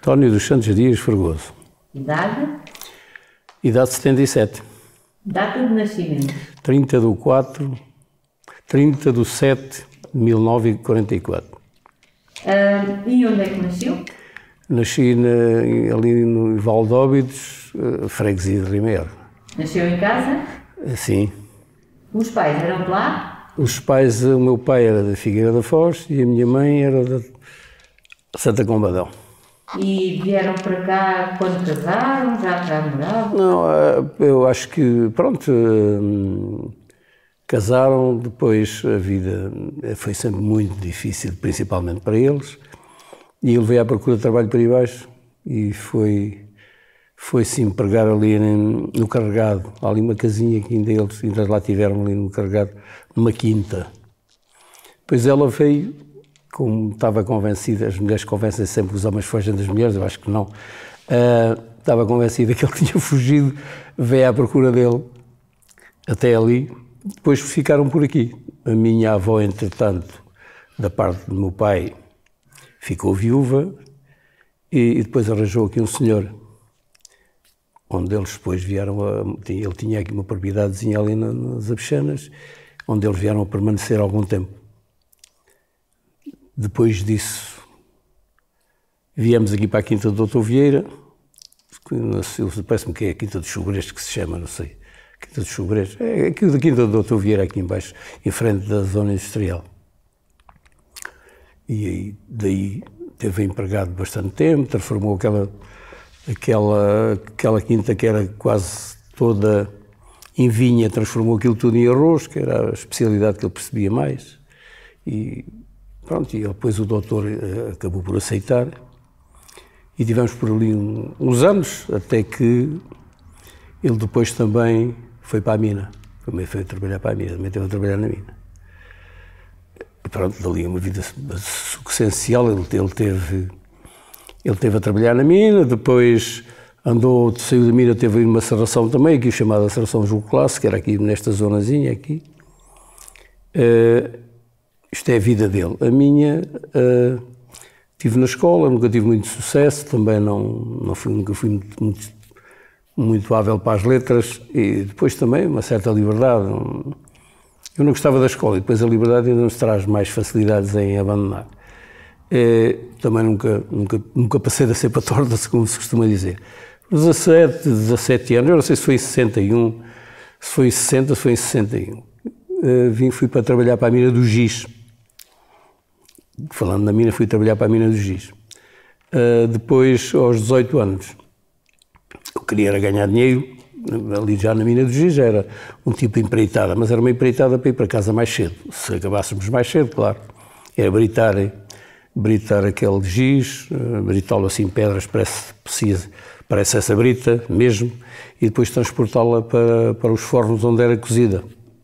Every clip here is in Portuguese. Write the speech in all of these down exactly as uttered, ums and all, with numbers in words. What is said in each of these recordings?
António dos Santos Dias Fragoso. Idade? Idade setenta e sete. Data de nascimento? trinta do quatro, trinta de sete de mil novecentos e quarenta e quatro. Uh, e onde é que nasceu? Nasci na, ali no Valdóbidos, freguesia de Rimeiro. Nasceu em casa? Sim. Os pais eram de lá? Os pais, o meu pai era da Figueira da Foz e a minha mãe era da Santa Combadão. E vieram para cá quando casaram? Já cá moravam? Não, eu acho que, pronto, casaram, depois a vida foi sempre muito difícil, principalmente para eles, e ele veio à procura de trabalho para aí baixo e foi, foi se empregar ali no Carregado. Há ali uma casinha que ainda eles ainda lá tiveram ali no Carregado, numa quinta. Depois ela veio, como estava convencida, as mulheres convencem sempre que os homens fogem das mulheres, eu acho que não, uh, estava convencida que ele tinha fugido, veio à procura dele até ali, depois ficaram por aqui. A minha avó, entretanto, da parte do meu pai, ficou viúva e, e depois arranjou aqui um senhor, onde eles depois vieram a... Ele tinha aqui uma propriedadezinha ali nas Abechanas, onde eles vieram a permanecer algum tempo. Depois disso, viemos aqui para a Quinta do doutor Vieira, parece-me que é a Quinta dos Sobreiros que se chama, não sei. Quinta dos Sobreiros, é aqui da Quinta do doutor Vieira, aqui embaixo, em frente da zona industrial. E aí, daí teve empregado bastante tempo, transformou aquela, aquela, aquela quinta que era quase toda em vinha, transformou aquilo tudo em arroz, que era a especialidade que ele percebia mais. E pronto, e depois o doutor acabou por aceitar. E tivemos por ali um, uns anos, até que ele depois também foi para a mina. Também foi trabalhar para a mina, também teve a trabalhar na mina. Pronto, dali uma vida substancial, ele, ele, teve, ele teve a trabalhar na mina, depois andou, saiu da mina, teve uma serração também, aqui chamada Serração Jogo Clássico, que era aqui nesta zonazinha aqui. Uh, isto é a vida dele. A minha, uh, estive na escola, nunca tive muito sucesso, também não, não fui, nunca fui muito, muito, muito hábil para as letras, e depois também uma certa liberdade. Eu não gostava da escola e depois a liberdade ainda nos traz mais facilidades em abandonar. É, também nunca, nunca, nunca passei a ser para torta, como se costuma dizer. dezassete, dezassete anos, eu não sei se foi em sessenta e um, se foi em sessenta, se foi em sessenta e um. É, vim, fui para trabalhar para a mina do Giz. Falando na mina, fui trabalhar para a mina do Giz. É, depois, aos dezoito anos, eu queria era ganhar dinheiro. Ali já na mina do Giz já era um tipo de empreitada, mas era uma empreitada para ir para casa mais cedo. Se acabássemos mais cedo, claro, era britar, britar aquele giz, britá-lo assim em pedras, parece, parece essa brita mesmo, e depois transportá-la para, para os fornos onde era cozida.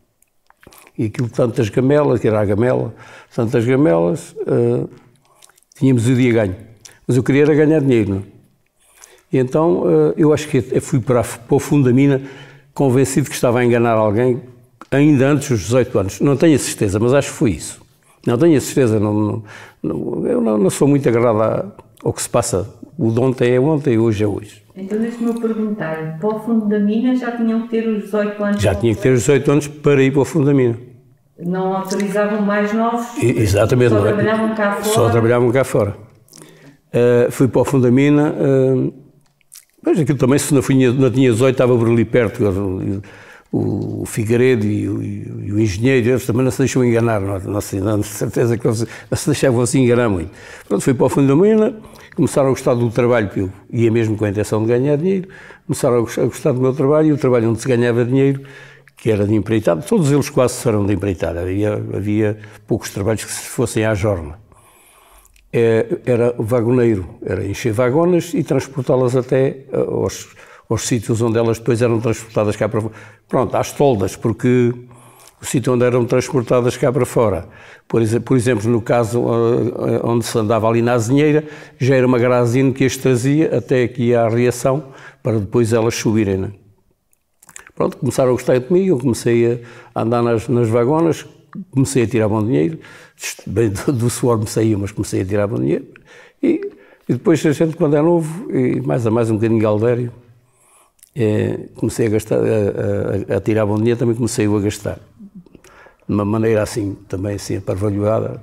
E aquilo, tantas gamelas, que era a gamela, tantas gamelas, uh, tínhamos o dia ganho. Mas eu queria era ganhar dinheiro, não é? E então eu acho que fui para, para o fundo da mina convencido que estava a enganar alguém ainda antes dos dezoito anos. Não tenho a certeza, mas acho que foi isso. Não tenho a certeza, não, não, não, eu não, não sou muito agarrado ao que se passa. O de ontem é ontem e hoje é hoje. Então deixe-me perguntar, para o fundo da mina já tinham que ter os dezoito anos? Já tinha que ter os dezoito anos para ir para o fundo da mina. Não autorizavam mais novos? E, exatamente. Só não é? trabalhavam cá fora? Só trabalhavam cá fora. Uh, fui para o fundo da mina... Uh, Mas aquilo também, se não, fui, não tinha dezoito, estava por ali perto, o, o Figueiredo e o, e o engenheiro, eles também não se deixam enganar, não, não, não, de certeza que eles não se deixavam assim enganar muito. Pronto, fui para o fundo da mina, começaram a gostar do trabalho, que eu ia mesmo com a intenção de ganhar dinheiro, começaram a gostar do meu trabalho, e o trabalho onde se ganhava dinheiro, que era de empreitada, todos eles quase eram de empreitada, havia, havia poucos trabalhos que se fossem à jorna. Era vagoneiro, era encher vagonas e transportá-las até aos, aos sítios onde elas depois eram transportadas cá para fora. Pronto, às toldas, porque o sítio onde eram transportadas cá para fora. Por, por exemplo, no caso onde se andava ali na azinheira, já era uma grazine que as trazia até aqui à reação, para depois elas subirem. Né? Pronto, começaram a gostar de mim, eu comecei a andar nas, nas vagonas, comecei a tirar bom dinheiro, bem do, do suor me saía, mas comecei a tirar bom dinheiro, e E depois a gente, quando é novo, e mais a mais um bocadinho galdério, é, comecei a gastar, a, a, a tirar bom dinheiro, também comecei a gastar. De uma maneira assim, também assim, aparvalhoada.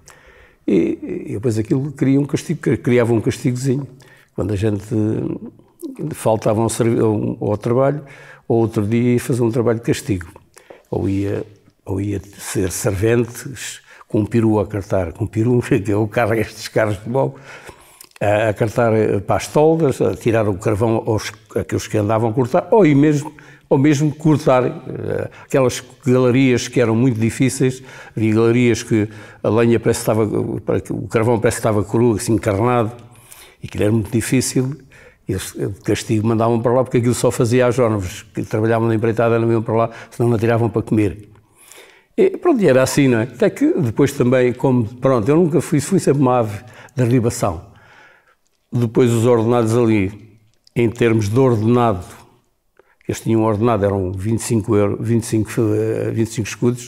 E, e depois aquilo cria um castigo, criava um castigozinho. Quando a gente faltava um, ao trabalho, ou outro dia ia fazer um trabalho de castigo. Ou ia, ou ia ser servente com um peru a cartar, com um peru, que é o carro, estes carros de mão, a cartar para as toldas, a tirar o carvão aos aqueles que andavam a cortar, ou mesmo, ou mesmo cortar aquelas galerias que eram muito difíceis. Havia galerias que a lenha parece que estava, o carvão parece que estava cru, assim encarnado, e aquilo era muito difícil. Eles, de castigo, mandavam para lá, porque aquilo só fazia às jovens que trabalhavam na empreitada, não iam para lá, senão não tiravam para comer. E pronto, era assim, não é? Até que depois também, como, pronto, eu nunca fui, fui sempre uma ave da ribação. Depois os ordenados ali, em termos de ordenado, eles tinham um ordenado, eram vinte e cinco euros, vinte e cinco, vinte e cinco escudos,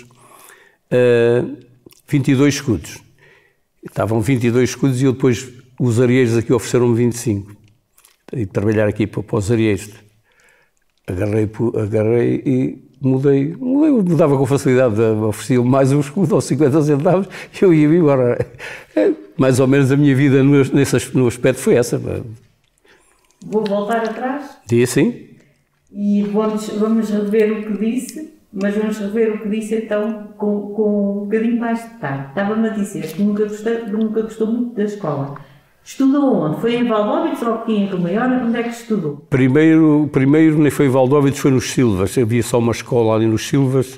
uh, vinte e dois escudos. Estavam vinte e dois escudos e eu depois, os areieiros aqui ofereceram-me vinte e cinco. E trabalhar aqui para, para os areieiros. Agarrei, agarrei e mudei, mudei, mudava com facilidade, oferecia mais um escudo aos cinquenta centavos e eu ia embora. Mais ou menos a minha vida no, nesse, no aspecto foi essa. Vou voltar atrás? Diz sim. E vamos, vamos rever o que disse, mas vamos rever o que disse então com, com um bocadinho mais de detalhe. Estava-me a dizer que nunca, gostei, nunca gostou muito da escola. Estudou onde? Foi em Valdóvidos ou aqui em Rio Maior? Onde é que estudou? Primeiro, primeiro nem foi em Valdóvidos, foi nos Silvas. Havia só uma escola ali nos Silvas,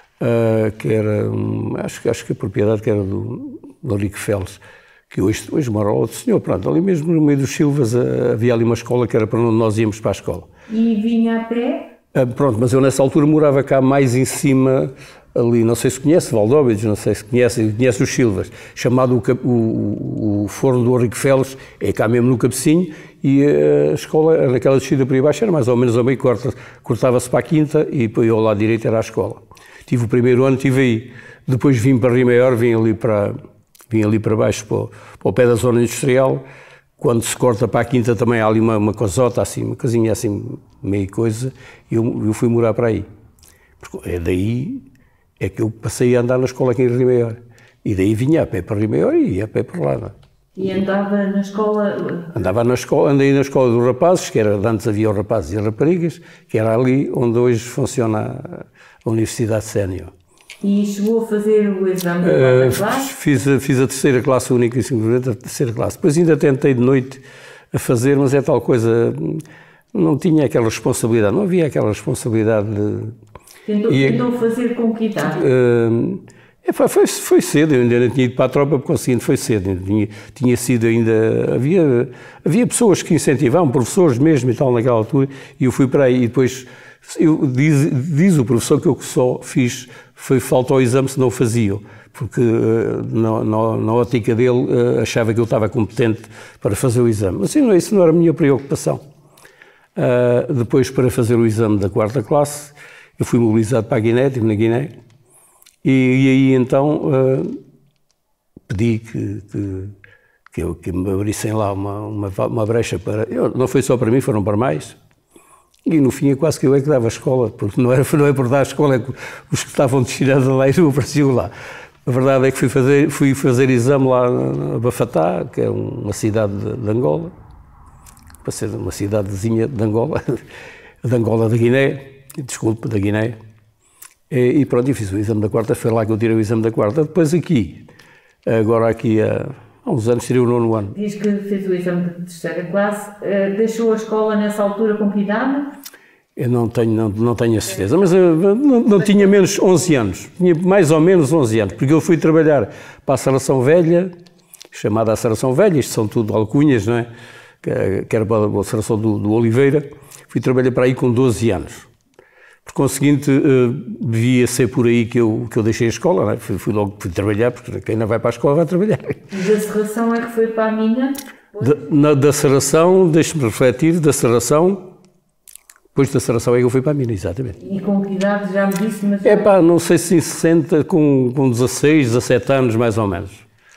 uh, que era, um, acho, acho que a propriedade que era do, do Rico Félix, que hoje, hoje mora outro senhor. Pronto, ali mesmo no meio dos Silvas uh, havia ali uma escola que era para onde nós íamos para a escola. E vinha a pé? Uh, pronto, mas eu nessa altura morava cá mais em cima, ali, não sei se conhece Valdóvidos, não sei se conhece, conhece os Silvas, chamado o, o, o Forno do Rico Félix, é cá mesmo no Cabecinho, e a escola, naquela descida por aí baixo, era mais ou menos a meio corta, cortava-se para a quinta e depois ao lado direito era a escola. Tive o primeiro ano, estive aí, depois vim para Rio Maior, vim ali para, vim ali para baixo, para o, para o pé da zona industrial. Quando se corta para a quinta também há ali uma, uma casota, assim, uma casinha assim, meio coisa, e eu, eu fui morar para aí. Porque é daí é que eu passei a andar na escola aqui em Rio Maior. E daí vinha a pé para Rio Maior e ia a pé para lá. Não? E andava na escola? Andava na escola, andei na escola dos rapazes, que era, antes havia os rapazes e as raparigas, que era ali onde hoje funciona a, a Universidade Sénior. E chegou a fazer o exame da quarta uh, classe? Fiz a, fiz a terceira classe, única e simplesmente a terceira classe. Depois ainda tentei de noite a fazer, mas é tal coisa, não tinha aquela responsabilidade, não havia aquela responsabilidade de... Tentou, e, tentou fazer com que idade? Uh, é, foi, foi cedo, eu ainda não tinha ido para a tropa, por conseguinte foi cedo, tinha, tinha sido ainda, havia, havia pessoas que incentivavam, professores mesmo e tal naquela altura, e eu fui para aí, e depois eu, diz, diz o professor que eu só fiz, foi falta ao exame se não o fazia, porque uh, na, na, na ótica dele uh, achava que eu estava competente para fazer o exame, mas assim, isso não era a minha preocupação. Uh, depois, para fazer o exame da quarta classe, eu fui mobilizado para a Guiné, estive na Guiné, e, e aí então uh, pedi que, que, que, eu, que me abrissem lá uma, uma, uma brecha para... Eu, não foi só para mim, foram para mais. E no fim é quase que eu é que dava a escola, porque não, era, não é por dar a escola, é que os que estavam destinados lá e não apareciam lá. A verdade é que fui fazer, fui fazer exame lá na Bafatá, que é uma cidade de, de Angola, para ser uma cidadezinha de Angola, de Angola da Guiné, desculpe, da Guiné, e, e pronto, eu fiz o exame da quarta, foi lá que eu tirei o exame da quarta. Depois aqui, agora aqui há, há uns anos, tirei o nono ano. Diz que fez o exame de terceira classe, uh, deixou a escola nessa altura com que idade? Eu não tenho, não, não tenho a certeza, mas uh, não, não tinha menos onze anos, tinha mais ou menos onze anos, porque eu fui trabalhar para a Saração Velha, chamada a Saração Velha, isto são tudo alcunhas, não é? Que, que era para a Saração do, do Oliveira, fui trabalhar para aí com doze anos. Por conseguinte, uh, devia ser por aí que eu, que eu deixei a escola, não é? fui, fui logo fui trabalhar, porque quem não vai para a escola vai trabalhar. E da Serração é que foi para a mina? Da, na, da Serração, deixe-me refletir, da Serração, depois da Serração é que eu fui para a mina, exatamente. E com que idade já me disse? Mas... É pá, não sei se em sessenta, com, com dezasseis, dezassete anos mais ou menos.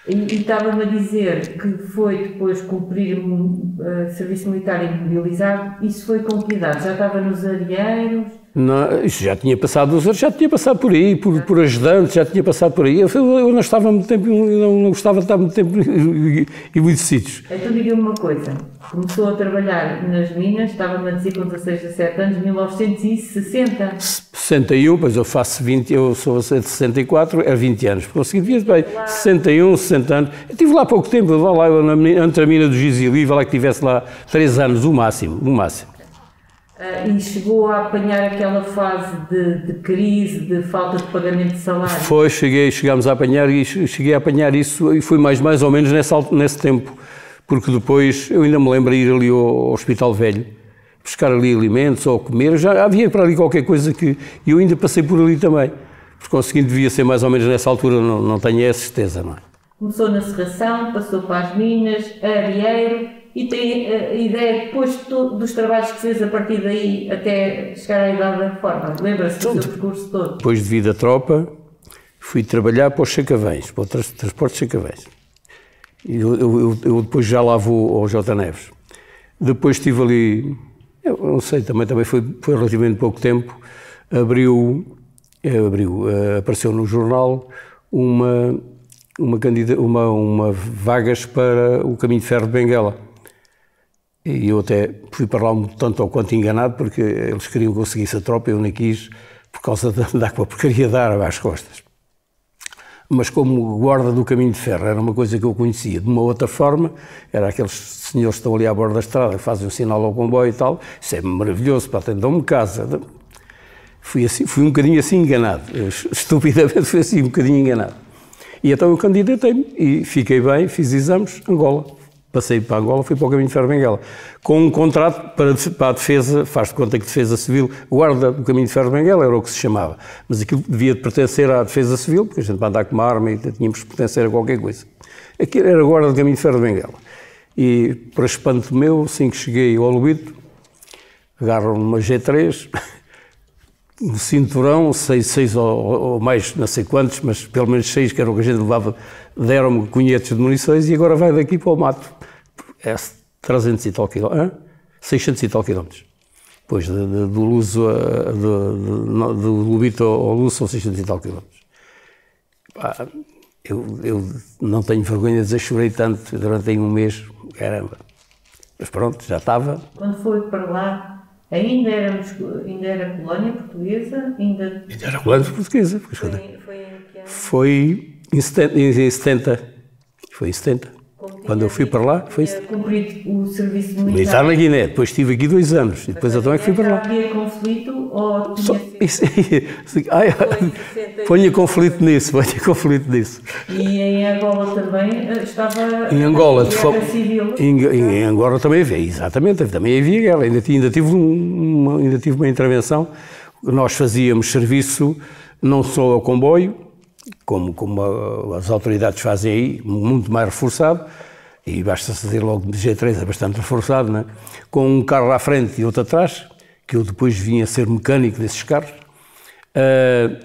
E, e estava-me a dizer que foi depois cumprir uh, serviço militar imobilizado. Isso foi com que idade? Já estava nos areeiros? Não, isso já tinha passado dos anos, já tinha passado por aí, por, por ajudante, já tinha passado por aí. Eu, eu não estava muito tempo, não, não gostava de estar muito tempo em muitos sítios. Então diga-me uma coisa, começou a trabalhar nas minas, estava-me a dizer com dezasseis, dezassete anos, mil novecentos e sessenta. sessenta e um, pois eu faço vinte, eu sou de sessenta e quatro, é vinte anos. Consegui, bem, sessenta e um, sessenta anos. Eu estive lá há pouco tempo, eu lá eu, na, entre a mina do Gizili, lá que tivesse lá três anos, o máximo, o máximo. Uh, e chegou a apanhar aquela fase de, de crise, de falta de pagamento de salário? Foi, cheguei, chegámos a apanhar e cheguei a apanhar isso e foi mais, mais ou menos nesse, nesse tempo, porque depois eu ainda me lembro de ir ali ao, ao Hospital Velho, buscar ali alimentos ou comer, já havia para ali qualquer coisa que eu ainda passei por ali também, por conseguinte devia ser mais ou menos nessa altura, não, não tenho a certeza, não é? Começou na serração, passou para as minas, areeiro. E tem a ideia, depois dos trabalhos que fez a partir daí até chegar à idade da reforma? Lembra-se do seu percurso todo? Depois de vir da tropa, fui trabalhar para os Sacavães, para o trans, transporte de Sacavães. Eu, eu, eu depois já lá vou ao J. Neves. Depois estive ali, eu não sei, também, também foi, foi relativamente pouco tempo, abriu, abriu, apareceu no jornal uma, uma, candida, uma, uma vagas para o caminho de ferro de Benguela. E eu até fui para lá um tanto ou quanto enganado, porque eles queriam que eu seguisse a tropa, eu nem quis, por causa de andar com a porcaria de árabe às costas. Mas como guarda do caminho de ferro era uma coisa que eu conhecia de uma outra forma, era aqueles senhores que estão ali à borda da estrada, que fazem um sinal ao comboio e tal, isso é maravilhoso, para dão-me casa. Fui, assim, fui um bocadinho assim enganado, eu, estupidamente fui assim um bocadinho enganado. E então eu candidatei-me e fiquei bem, fiz exames, Angola. Passei para Angola, fui para o caminho de ferro de Benguela, com um contrato para, para a defesa, faz de conta que defesa civil, guarda do caminho de ferro de Benguela, era o que se chamava, mas aquilo devia pertencer à defesa civil, porque a gente para andar com uma arma e tínhamos que pertencer a qualquer coisa. Aquilo era guarda do caminho de ferro de Benguela. E, para espanto meu, assim que cheguei ao Lubito, agarram uma G três, um cinturão, seis, seis ou, ou mais, não sei quantos, mas pelo menos seis, que era o que a gente levava, deram-me cunhetes de munições e agora vai daqui para o mato. É trezentos e tal quilómetros, seiscentos e tal quilómetros. Depois de, de, do Luso, a, de, de, do Lubito ao Luso são seiscentos e tal quilómetros. Pá, eu, eu não tenho vergonha de dizer, chorei tanto durante um mês, caramba. Mas pronto, já estava. Quando foi para lá, ainda, éramos, ainda era colónia portuguesa? Ainda, ainda era colónia portuguesa. Foi, foi, foi, foi em setenta. Foi em setenta. Quando eu fui para lá, foi isso. Cumprido o serviço militar. Militar na Guiné, depois estive aqui dois anos e depois então é que fui para lá. Havia conflito ou tinha Só, isso, isso, ai, ponha conflito nisso, ponha conflito nisso. E em Angola também estava em Angola, a guerra civil? Em, em Angola também havia, exatamente, também havia guerra, ainda, ainda, tive uma, ainda tive uma intervenção, nós fazíamos serviço não só ao comboio, como, como as autoridades fazem aí, muito mais reforçado, e basta-se dizer logo que G três é bastante reforçado, não é? Com um carro à frente e outro atrás, que eu depois vim a ser mecânico desses carros. Uh,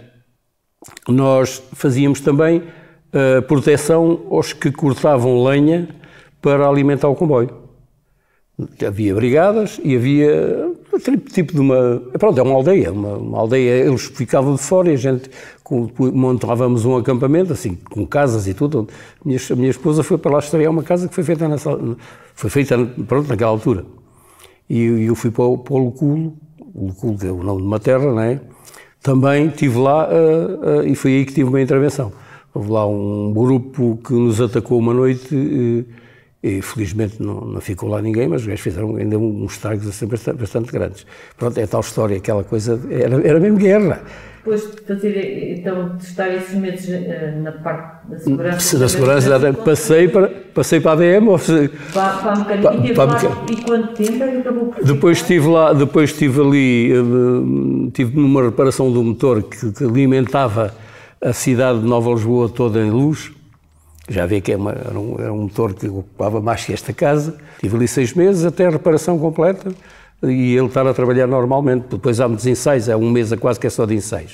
nós fazíamos também uh, proteção aos que cortavam lenha para alimentar o comboio. Havia brigadas e havia tipo de uma... Pronto, é uma aldeia, uma, uma aldeia, eles ficavam de fora e a gente com, montávamos um acampamento, assim, com casas e tudo. A minha, a minha esposa foi para lá estrear uma casa que foi feita, nessa, foi feita pronto, naquela altura. E eu fui para o, para o Luculo, o Luculo que é o nome de uma terra, não é? Também estive lá uh, uh, e foi aí que tive uma intervenção. Houve lá um grupo que nos atacou uma noite... Uh, E felizmente não, não ficou lá ninguém, mas os gajos fizeram ainda uns estragos assim, bastante, bastante grandes. Pronto, é tal história, aquela coisa, era, era mesmo guerra. Depois de fazer, então, de estar esses meses na parte da segurança... Da segurança, passei para, passei para a A D M. Ou seja, para, para a mecânica, para, para a e quanto tempo é que acabou por depois estive lá, depois estive ali, estive numa reparação do motor que, que alimentava a cidade de Nova Lisboa toda em luz. Já vê que é uma, era, um, era um motor que ocupava mais que esta casa. Tive ali seis meses até a reparação completa e ele estar a trabalhar normalmente. Depois há muitos ensaios, há um mês a quase que é só de ensaios.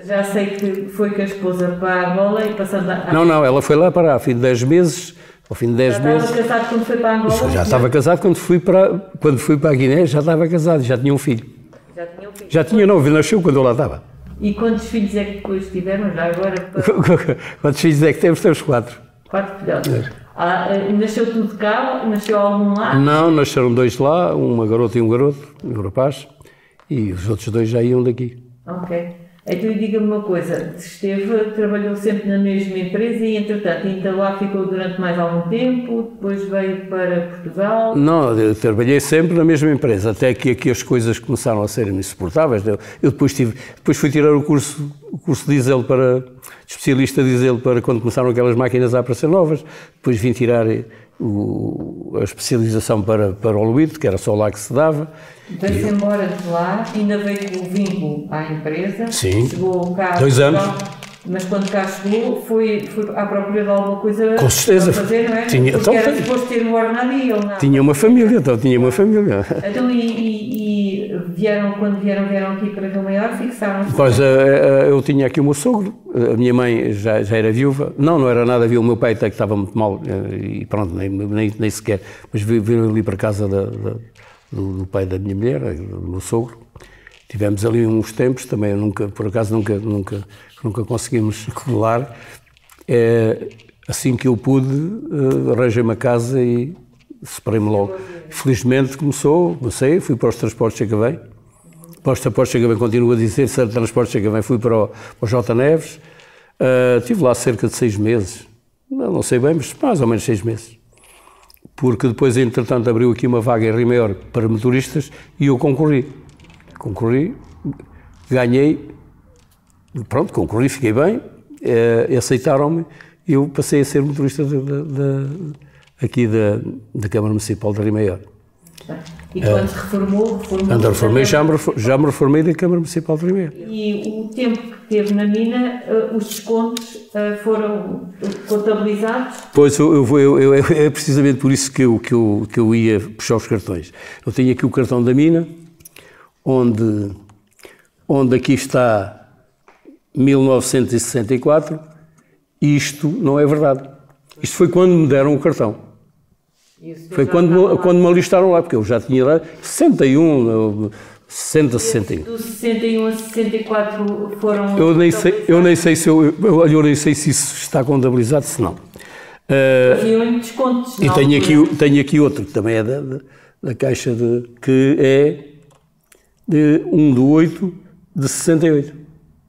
Já sei que foi com a esposa para a Angola e passando a... Não, não, ela foi lá para, ao fim de dez meses, ao fim de dez já meses... Já estava casado quando foi para a Angola? Já estava casado quando fui para, quando fui para a Guiné, já estava casado, já tinha um filho. Já tinha um filho? Já tinha, não, nasceu quando eu lá estava. E quantos filhos é que depois tiveram já agora? Para... Quantos filhos é que temos? Temos quatro. Quatro filhotes. É. Ah, nasceu tudo cá? Nasceu algum lá? Não, nasceram dois lá, uma garota e um garoto, um rapaz, e os outros dois já iam daqui. Ok. Então diga-me uma coisa, esteve, trabalhou sempre na mesma empresa e entretanto ainda lá ficou durante mais algum tempo, depois veio para Portugal? Não, eu trabalhei sempre na mesma empresa, até que aqui as coisas começaram a serem insuportáveis. Eu, eu depois, tive, depois fui tirar o curso, o curso de diesel para, especialista de diesel para quando começaram aquelas máquinas a aparecer novas, depois vim tirar o, a especialização para, para o Luíde, que era só lá que se dava. Veio-se embora de lá, ainda veio com o vínculo à empresa. Sim, chegou cá dois anos. Mas quando cá chegou, foi, foi à procura de alguma coisa com certeza. Para fazer, não é? Tinha, Porque então, era suposto ter um ordenado e ele não. Tinha uma família, então tinha uma família. Então, e, e, e vieram, quando vieram, vieram aqui para Rio Maior, fixaram-se? Pois, eu tinha aqui o meu sogro, a minha mãe já, já era viúva, não, não era nada viúva, o meu pai até que estava muito mal, e pronto, nem, nem, nem sequer, mas viram ali para casa da, da, do, do pai da minha mulher, do meu sogro. Tivemos ali uns tempos, também nunca, por acaso nunca, nunca, nunca conseguimos colar. É, assim que eu pude, uh, arranjei uma casa e separei-me logo. Felizmente começou, comecei, fui para os transportes Chegavém. Para os transportes Chegavém, continuo a dizer, se era transportes Chegavém, fui para o, para o J. Neves. Uh, estive lá cerca de seis meses, não, não sei bem, mas mais ou menos seis meses. Porque depois, entretanto, abriu aqui uma vaga em Rio Maior para motoristas e eu concorri. Concorri, ganhei, pronto, concorri, fiquei bem, eh, aceitaram-me e eu passei a ser motorista de, de, de, aqui da, da Câmara Municipal de Rio Maior. E quando se reformou, reformou quando reformei, já me, já me reformei da Câmara Municipal de Rio Maior. E o tempo que teve na mina, uh, os descontos uh, foram contabilizados? Pois, eu, eu, eu, eu, é precisamente por isso que eu, que, eu, que eu ia puxar os cartões. Eu tenho aqui o cartão da mina, onde, onde aqui está mil novecentos e sessenta e quatro, e isto não é verdade. Isto foi quando me deram o cartão. Foi quando me, quando me alistaram lá, porque eu já tinha lá sessenta e um, sessenta, sessenta e um. Dos sessenta e um a sessenta e quatro foram... Eu nem sei, eu nem sei se eu, eu, eu nem sei se isso está contabilizado, se não. Haviam descontos. E tenho aqui, tenho aqui outro, que também é da, da, da Caixa, de, que é de um de oito de sessenta e oito.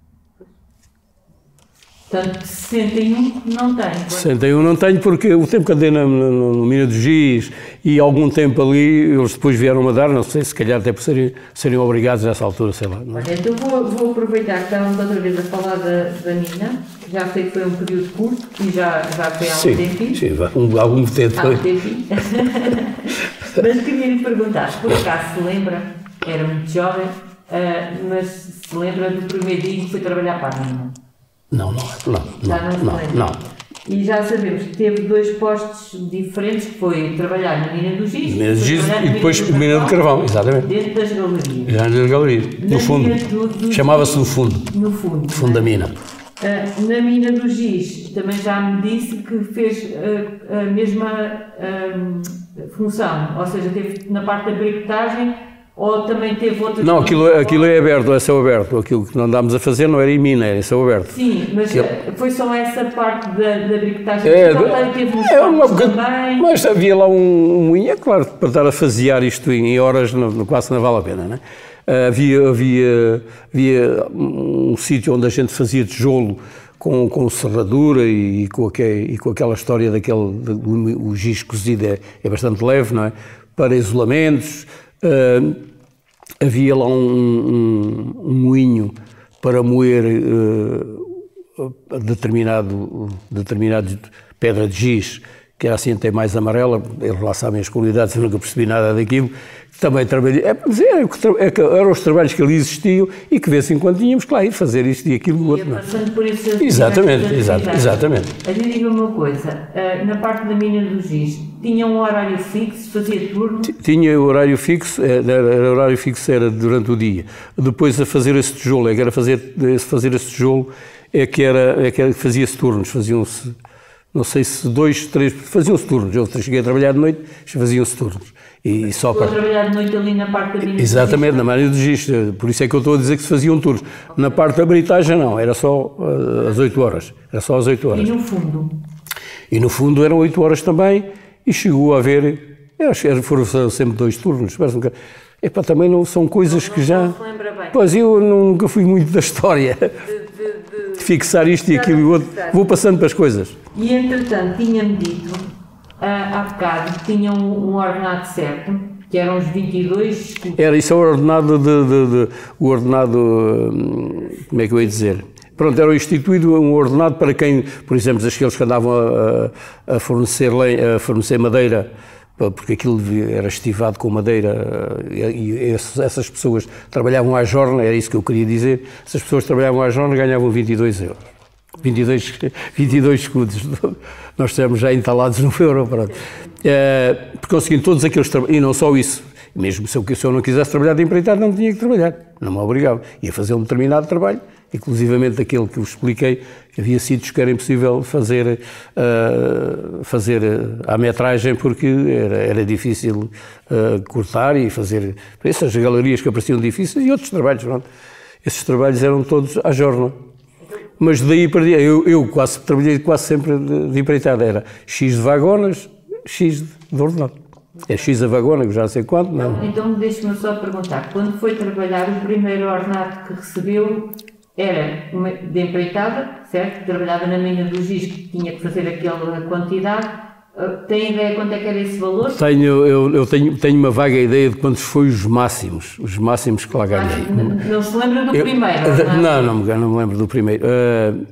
Portanto, sessenta e um não tenho. sessenta e um não tenho, porque o tempo que andei na, na, na mina dos Giz e algum tempo ali, eles depois vieram a dar, não sei, se calhar até por serem, serem obrigados nessa altura, sei lá. Não é? Olha, então vou, vou aproveitar que estávamos outra vez a falar da, da mina, já sei que foi um período curto e já, já foi há sim, um tempinho. Sim, um, algum tempo. Há um tempinho. Mas queria lhe perguntar, por acaso se lembra, era muito jovem, uh, mas se lembra do primeiro dia que foi trabalhar para a mina? Não, não, não, já não, não, não, não. E já sabemos que teve dois postos diferentes, que foi trabalhar na mina do Giz, mina do Giz e depois na mina do Carvão, exatamente. Dentro das galerias. Já nas galerias, no fundo. Chamava-se no fundo. No fundo. No fundo da mina. Uh, na mina do Giz, também já me disse que fez uh, a mesma uh, função, ou seja, teve na parte da bricotagem. Ou também teve outras... Não, aquilo, aquilo é aberto, é céu aberto. Aquilo que não andámos a fazer não era em mina, era em céu aberto. Sim, mas aquilo... foi só essa parte da, da bricotagem é, que é, teve nos é uma também. Mas havia lá um, um moinho, é claro, para estar a fasear isto em horas, no, quase não vale a pena, não é? Havia, havia, havia um sítio onde a gente fazia tijolo com, com serradura e, e, com aquele, e com aquela história daquele... De, o, o giz cozido é, é bastante leve, não é? Para isolamentos... Uh, havia lá um, um, um moinho para moer uh, determinado, determinado pedra de giz que era assim até mais amarela, eles lá sabem as qualidades, eu nunca percebi nada daquilo. Também trabalhei, é, é, é, eram os trabalhos que ali existiam e que de vez em quando tínhamos que lá ir fazer isto e aquilo e outro. Ia passando por isso. Exatamente, exato, exatamente. A gente diga uma coisa, na parte da mina do giz, tinha um horário fixo, fazia turno? Tinha horário fixo, era, horário fixo era durante o dia. Depois a fazer esse tijolo, é que era fazer, fazer esse tijolo, é que era, é que era, fazia-se turnos, faziam-se, não sei se dois, três, faziam-se turnos. Eu cheguei a trabalhar de noite, faziam-se turnos. E só para... trabalhar de noite ali na parte da mina. Exatamente, na mina do giz. Por isso é que eu estou a dizer que se faziam turnos. Na parte da britagem não, era só uh, às oito horas. Era só às oito horas. E no fundo? E no fundo eram oito horas também e chegou a haver, acho que foram sempre dois turnos. Epá, também não são coisas não, que já... Não se lembra bem. Pois, eu nunca fui muito da história. De, de, de... de fixar isto e aquilo e outro. Vou passando para as coisas. E entretanto, tinha-me dito, há bocado, que tinha um, um ordenado certo, que eram os vinte e dois... Era, isso é o ordenado de, de, de... O ordenado... Como é que eu ia dizer? Pronto, era instituído um ordenado para quem, por exemplo, aqueles que andavam a, a, fornecer, lenha, a fornecer madeira, porque aquilo era estivado com madeira, e, e essas pessoas trabalhavam à jorna, era isso que eu queria dizer, essas pessoas trabalhavam à jorna e ganhavam vinte e dois euros. vinte e dois, vinte e dois escudos, nós estamos já entalados no euro, pronto. É, porque conseguindo todos aqueles trabalhos, e não só isso, mesmo se eu, se eu não quisesse trabalhar de empreitado, não tinha que trabalhar, não me obrigava, ia fazer um determinado trabalho, inclusivamente aquele que eu expliquei, que havia sítios que era impossível fazer, uh, fazer a metragem porque era, era difícil uh, cortar e fazer essas galerias que apareciam difíceis e outros trabalhos, pronto. Esses trabalhos eram todos à jorna. Mas daí para dia, eu, eu quase, trabalhei quase sempre de, de empreitada, era X de vagonas, X de ordenado. É X a vagona, que já não sei quanto, não. Então deixe-me só perguntar, quando foi trabalhar, o primeiro ordenado que recebeu era de empreitada, certo? Trabalhava na mina do giz, que tinha que fazer aquela quantidade. Tem ideia quanto é que era esse valor? Tenho, eu, eu tenho, tenho uma vaga ideia de quantos foi os máximos, os máximos que lá ganhei. Ah, não, não se lembra do eu, primeiro? Não, não, não, não me lembro do primeiro. Uh,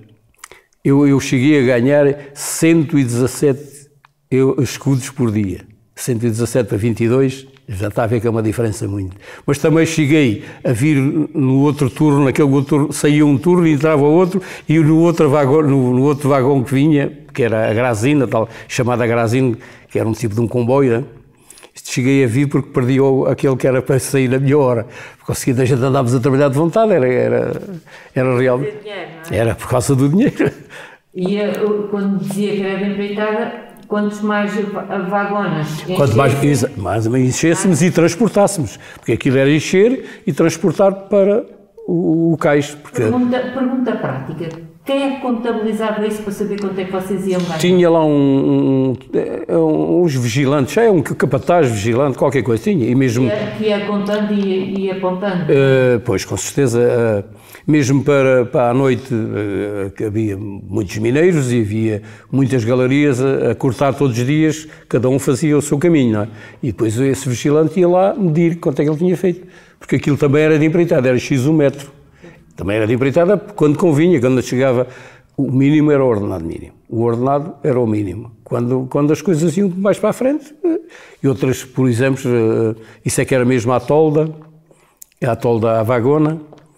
eu, eu cheguei a ganhar cento e dezassete eu, escudos por dia. cento e dezassete para vinte e dois, já está a ver que é uma diferença muito. Mas também cheguei a vir no outro turno, naquele outro, saía um turno e entrava outro, e no outro vagão, no, no outro vagão que vinha, que era a Grazina, tal, chamada Grazina, que era um tipo de um comboio, né? Cheguei a vir porque perdi o, aquele que era para sair na minha hora. Porque a gente andávamos a trabalhar de vontade, era, era, era realmente... Era por causa do dinheiro. E eu, quando dizia que era de empreitada, quantos mais vagonas? Quanto mais, mais enchêssemos ah. e transportássemos, porque aquilo era encher e transportar para o, o cais. Porque... Pergunta, pergunta prática, quem é que contabilizava isso para saber quanto é que vocês iam ganhar? Tinha lá um, um, um, uns vigilantes, é um capataz vigilante, qualquer coisa tinha, e mesmo... Que ia, que ia contando e ia apontando? Uh, pois, com certeza, uh, mesmo para, para a noite uh, que havia muitos mineiros e havia muitas galerias a, a cortar todos os dias, cada um fazia o seu caminho, não é? E depois esse vigilante ia lá medir quanto é que ele tinha feito, porque aquilo também era de empreitada, era X um metro. Também era de empreitada quando convinha, quando chegava, o mínimo era o ordenado mínimo, o ordenado era o mínimo. Quando, quando as coisas iam mais para a frente, e outras, por exemplo, isso é que era mesmo a tolda, a tolda à vagona,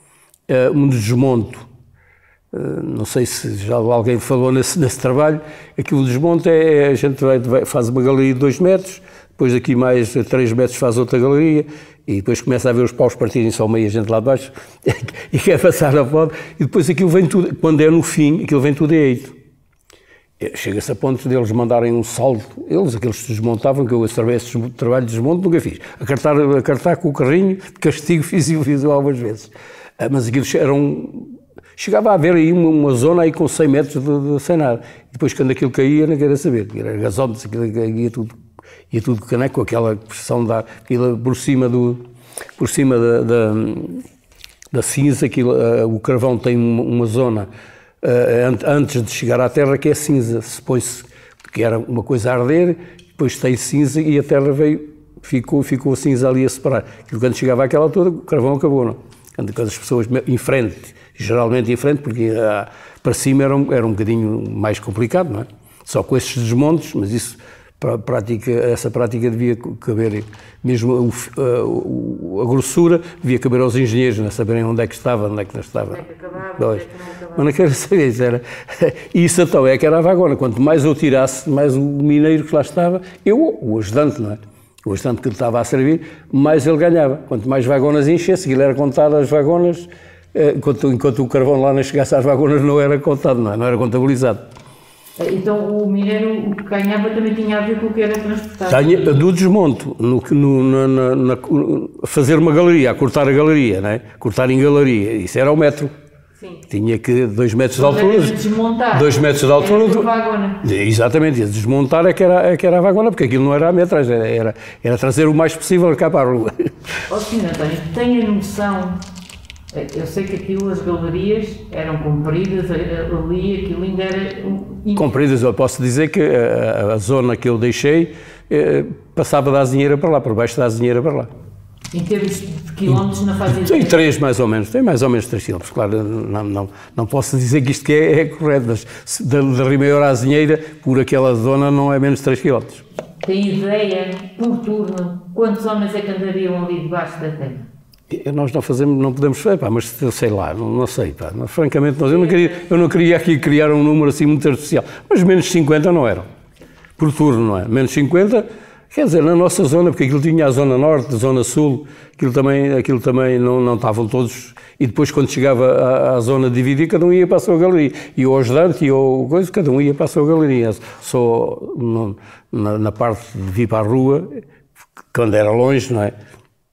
um desmonto, não sei se já alguém falou nesse, nesse trabalho, aquilo desmonte é, a gente vai, vai, faz uma galeria de dois metros, depois daqui mais três metros faz outra galeria, e depois começa a ver os paus partirem-se ao meio, a gente lá de baixo, e quer passar a foto, e depois aquilo vem tudo, quando é no fim, aquilo vem tudo eito. Chega-se a ponto deles mandarem um saldo, eles, aqueles que desmontavam, que eu esse trabalho de desmonte nunca fiz, a cartar, a cartar com o carrinho, de castigo fiz e o fiz algumas vezes. Mas aquilo era um... Chegava a haver aí uma, uma zona aí com cem metros de, de sem nada, e depois quando aquilo caía, não queria saber, era gasómetros, aquilo ia tudo... E tudo caneco, com aquela pressão da, aquilo por cima, do, por cima da, da, da cinza, aquilo, uh, o carvão tem uma, uma zona uh, antes de chegar à terra que é cinza, se põe-se, que era uma coisa a arder, depois tem cinza e a terra veio, ficou, ficou a cinza ali a separar. E quando chegava àquela altura, o carvão acabou, não? Quando, quando as pessoas em frente, geralmente em frente, porque uh, para cima era um, era um bocadinho mais complicado, não é? Só com esses desmontes, mas isso, para a prática, essa prática devia caber, mesmo a, a grossura, devia caber aos engenheiros, não saberem onde é que estava, onde é que não estava. Onde é que acabava, onde é que não acabava. Mas não quero saber isso, era... E isso então é que era a vagona, quanto mais eu tirasse, mais o mineiro que lá estava, eu, o ajudante, não é? O ajudante que lhe estava a servir, mais ele ganhava. Quanto mais vagonas enchesse, ele era contar as vagonas, enquanto, enquanto o carvão lá não chegasse às vagonas não era contado, não, é? Não era contabilizado. Então o mineiro, o que ganhava também tinha a ver com o que era transportado? Tinha, do desmonto, no, no, na, na, fazer uma galeria, a cortar a galeria, não é? Cortar em galeria, isso era o metro. Sim. Tinha que dois metros de altura. Desmontar. Dois metros de altura. Era vagona. Exatamente, desmontar é que, era, é que era a vagona, porque aquilo não era a metragem, era, era, era trazer o mais possível cá para a rua. Ó senhor António, tenha noção, eu sei que aquilo, as galerias eram compridas, ali aquilo ainda era... Um... Compridas, eu posso dizer que a, a zona que eu deixei eh, passava da Azinheira para lá, por baixo da Azinheira para lá. Em termos de quilómetros na fase... Tem três mais ou menos, tem mais ou menos três quilómetros, claro, não, não, não posso dizer que isto que é, é correto, mas da, da Rimeira à Azinheira, por aquela zona não é menos de três quilómetros. Tem ideia, por turno, quantos homens é que andariam ali debaixo da terra? Nós não fazemos, não podemos fazer, pá, mas sei lá, não, não sei, pá, mas, francamente, nós, eu, não queria, eu não queria aqui criar um número assim muito artificial, mas menos de cinquenta não eram, por turno, não é? Menos de cinquenta... Quer dizer, na nossa zona, porque aquilo tinha a zona norte, a zona sul, aquilo também, aquilo também não, não estavam todos, e depois quando chegava à, à zona dividida, cada um ia para a sua galeria, e o ajudante e o coisa, cada um ia para a sua galeria, só no, na, na parte de vir para a rua, quando era longe, não é?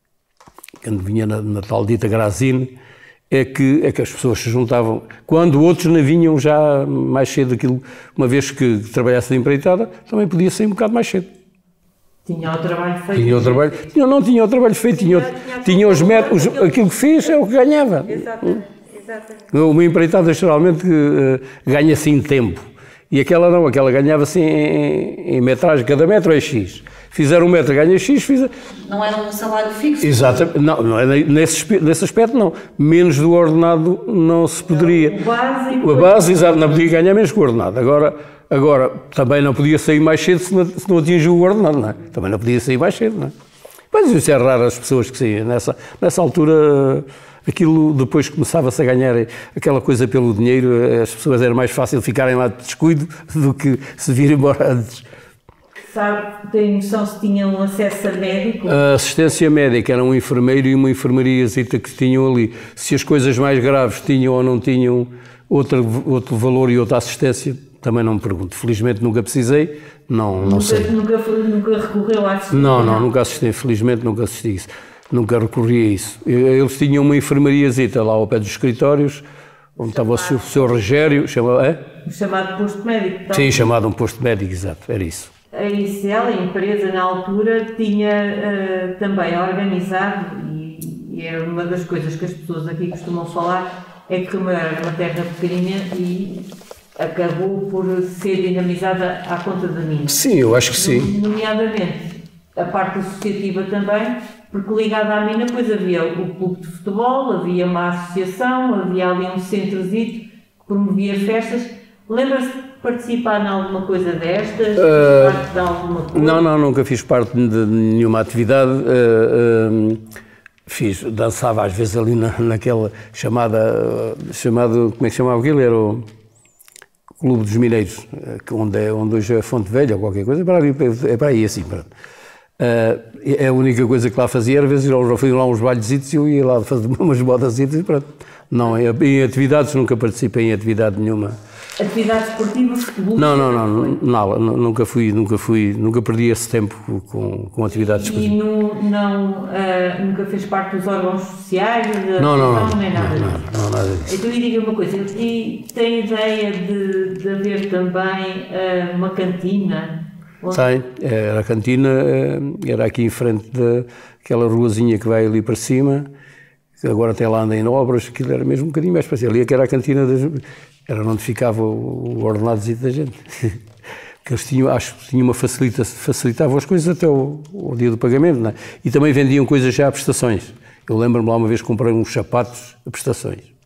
Quando vinha na, na tal dita Grazine, é que, é que as pessoas se juntavam, quando outros não vinham já mais cedo, aquilo, uma vez que trabalhasse de empreitada, também podia sair um bocado mais cedo. Tinha o trabalho feito. Tinha o trabalho, tinha, não tinha o trabalho feito, tinha, tinha, tinha, tinha os métodos, aquilo que fez é o que ganhava. Exatamente, exatamente. Uma empreitada geralmente uh, ganha assim tempo, e aquela não, aquela ganhava-se em, em metragem, cada metro é X. Fizeram um metro, ganha X, fizer... Não era um salário fixo? Exatamente, não, não é nesse, nesse aspecto não, menos do ordenado não se poderia. O base... A base, exato, não podia ganhar menos que o ordenado. Agora... Agora, também não podia sair mais cedo se não, se não atingiu o ordenado, não é? Também não podia sair mais cedo, não é? Mas isso é raro as pessoas que saíam. Nessa, nessa altura, aquilo depois começava-se a ganhar aquela coisa pelo dinheiro, as pessoas era mais fácil ficarem lá de descuido do que se vir embora antes. Sabe, tem noção se tinham acesso a médico? A assistência médica era um enfermeiro e uma enfermariazita que tinham ali. Se as coisas mais graves tinham ou não tinham outro, outro valor e outra assistência, também não me pergunto. Felizmente nunca precisei, não, não nunca, sei. Nunca, nunca recorreu à assistência? Não, não, nunca assisti, felizmente nunca assisti isso. Nunca recorri a isso. Eles tinham uma enfermariazita lá ao pé dos escritórios, onde estava o seu, o seu Rogério, chama, é? O chamado posto médico. Então, sim, chamado um posto médico, exato, era isso. A I C L, a empresa na altura, tinha uh, também organizado, e, e era uma das coisas que as pessoas aqui costumam falar, é que Rimeira era uma terra pequenina e acabou por ser dinamizada à conta da mina. Sim, eu acho que sim. Nomeadamente a parte associativa também, porque ligada à mina, depois havia o clube de futebol, havia uma associação, havia ali um centrozito que promovia festas. Lembra-se de participar em alguma coisa destas? Uh, parte de alguma coisa? Não, não, nunca fiz parte de nenhuma atividade. Uh, uh, fiz, dançava às vezes ali na, naquela chamada, uh, chamado, como é que chamava aquilo? Era o Clube dos Mineiros, onde, é, onde hoje é Fonte Velha ou qualquer coisa, é para aí, é para aí assim. Pronto. Uh, a única coisa que lá fazia era, às vezes, eu fui lá uns bailesitos e eu ia lá fazer umas bodasitas e pronto. Não, em, em atividades, nunca participei em atividade nenhuma. Atividades esportivas, futebol? Não, não, não, não, não, nunca fui, nunca fui, nunca perdi esse tempo com, com atividades esportivas. E no, não, uh, nunca fez parte dos órgãos sociais? De não, não, não, nem nada não, disso? não, não, nada disso. Então, e diga uma coisa, e tem ideia de, de haver também uh, uma cantina? Onde... Tem, era a cantina, era aqui em frente daquela ruazinha que vai ali para cima, agora até lá anda em obras, aquilo era mesmo um bocadinho mais especial, ali é que era a cantina das... Era onde ficava o ordenado da gente. Porque eles tinham, acho que tinham uma facilita, facilitavam as coisas até o, o dia do pagamento, não é? E também vendiam coisas já a prestações. Eu lembro-me lá uma vez comprei uns sapatos a prestações.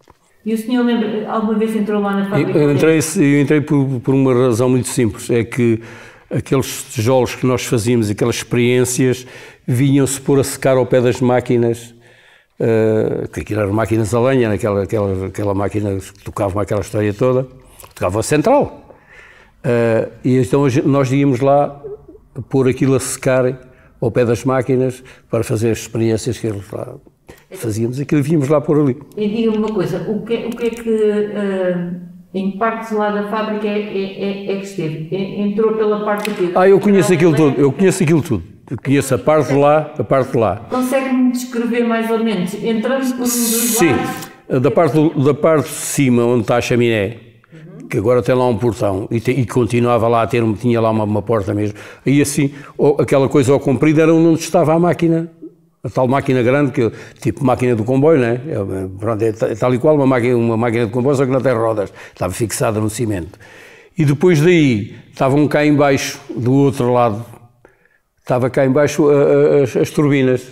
E o senhor lembra, alguma vez entrou lá na fábrica? Eu entrei, eu entrei por, por uma razão muito simples, é que aqueles tijolos que nós fazíamos, aquelas experiências, vinham-se pôr a secar ao pé das máquinas, uh, que aquilo eram máquinas a lenha, naquela, aquela, aquela máquina que tocavam aquela história toda, tocava a central. Uh, e então nós íamos lá pôr aquilo a secar ao pé das máquinas para fazer as experiências que eles lá fazíamos, aquilo vínhamos lá por ali. E diga-me uma coisa, o que, o que é que uh, em partes lá da fábrica é, é, é que esteve? Entrou pela parte aqui? Ah, eu conheço aquilo tudo, eu conheço aquilo tudo. Eu conheço a parte de lá, a parte de lá. Consegue-me descrever mais ou menos? Entramos por um dos Sim, lados? da parte, da parte de cima, onde está a chaminé, uhum. que agora tem lá um portão, e, te, e continuava lá a ter, tinha lá uma, uma porta mesmo. Aí assim, aquela coisa ao comprido era onde estava a máquina. A tal máquina grande, que, tipo máquina do comboio, né? É, pronto, é tal e qual uma máquina, uma máquina de comboio, só que não tem rodas, estava fixada no cimento. E depois daí, estavam cá em baixo, do outro lado, estava cá em baixo as, as turbinas.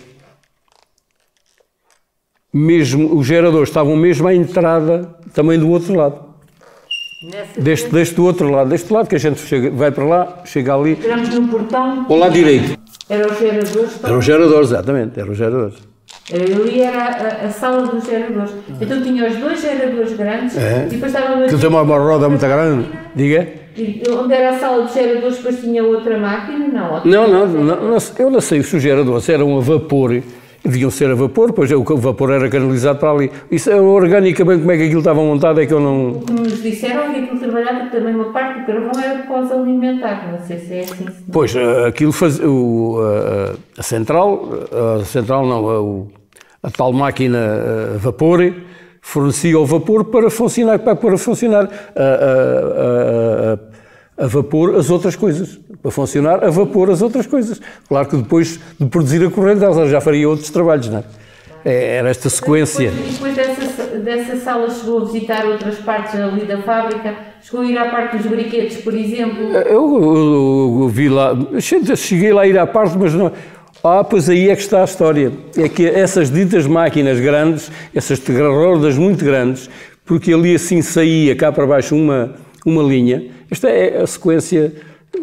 Mesmo, os geradores estavam mesmo à entrada, também do outro lado. Deste, deste do outro lado, deste lado que a gente chega, vai para lá, chega ali. Entramos no portão. Ao lado direito. Era os geradores? Eram os geradores, exatamente, eram os geradores. Ali era a, a sala dos geradores. Então tinha os dois geradores grandes é. e depois estava... Aquilo tem uma, uma roda muito grande, diga? E onde era a sala dos geradores, depois tinha outra máquina? Não, não, não, não, não, eu não sei se os geradores eram a vapor, deviam ser a vapor, pois o vapor era canalizado para ali. Isso é organicamente como é que aquilo estava montado, é que eu não... O que nos disseram é que aquilo trabalhava também uma parte do carvão era pós-alimentar, não sei se é assim. Se pois, aquilo faz... O, a, a central, a central não, a, a tal máquina a vapor, fornecia o vapor para funcionar, para, para funcionar a, a, a, a vapor as outras coisas. Para funcionar a vapor as outras coisas. Claro que depois de produzir a corrente, ela já faria outros trabalhos, não é? Era esta sequência. Depois, depois dessa, dessa sala chegou a visitar outras partes ali da fábrica? Chegou a ir à parte dos brinquedos, por exemplo? Eu, eu, eu vi lá, cheguei lá a ir à parte, mas não... Ah, pois aí é que está a história. É que essas ditas máquinas grandes, essas rodas muito grandes, porque ali assim saía cá para baixo uma, uma linha, esta é a sequência...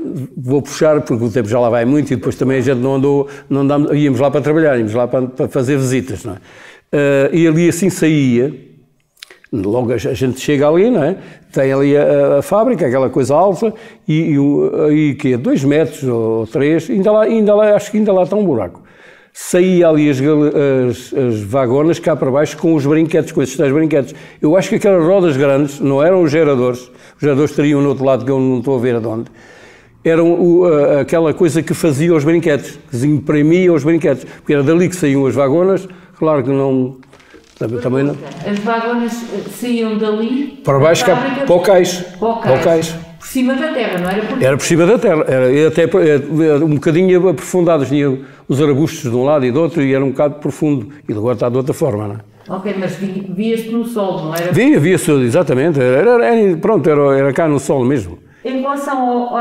Vou puxar, porque o tempo já lá vai muito e depois também a gente não andou, não andamos, íamos lá para trabalhar, íamos lá para, para fazer visitas, não é? Uh, e ali assim saía, logo a gente chega ali, não é? Tem ali a, a fábrica, aquela coisa alta, e, e aí que é dois metros ou três, ainda lá, ainda lá, acho que ainda lá está um buraco. Saía ali as, as, as vagonas cá para baixo com os brinquedos, com esses tais brinquedos. Eu acho que aquelas rodas grandes não eram os geradores, os geradores estariam no outro lado que eu não estou a ver aonde. Eram o, a, aquela coisa que fazia os brinquedos, que imprimia os brinquedos, porque era dali que saíam as vagonas, claro que não, também, também não. As vagonas saíam dali para baixo, cá, para o cais, para o cais. Por cima da terra, não era? Por... Era por cima da terra, era até era um bocadinho aprofundado, tinha os arbustos de um lado e do outro e era um bocado profundo, e agora está de outra forma, não é? Ok, mas via-se no sol, não era? Via, via-se, exatamente, era, era, pronto, era, era cá no sol mesmo. Em relação ao,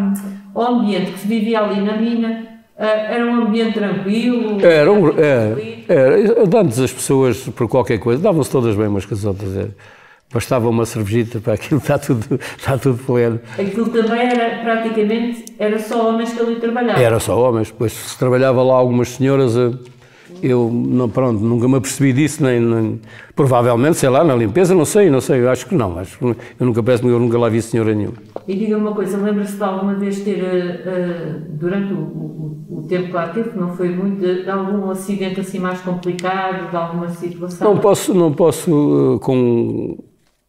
ao ambiente que se vivia ali na mina, era um ambiente tranquilo? Era, era, era. Antes as pessoas, por qualquer coisa, davam-se todas bem umas com as outras. Era. Bastava uma cervejita para aquilo, está tudo, está tudo pleno. Aquilo também era, praticamente, era só homens que ali trabalhavam? Era só homens, depois se trabalhava lá algumas senhoras... Eu, não, pronto, nunca me apercebi disso, nem, nem, provavelmente, sei lá, na limpeza, não sei, não sei, eu acho que não, acho que eu nunca peço, eu nunca lá vi senhora nenhuma. E diga-me uma coisa, lembra-se de alguma vez ter, uh, durante o, o, o tempo que lá teve, que não foi muito, de, de algum acidente assim mais complicado, de alguma situação? Não posso, não posso, uh, com,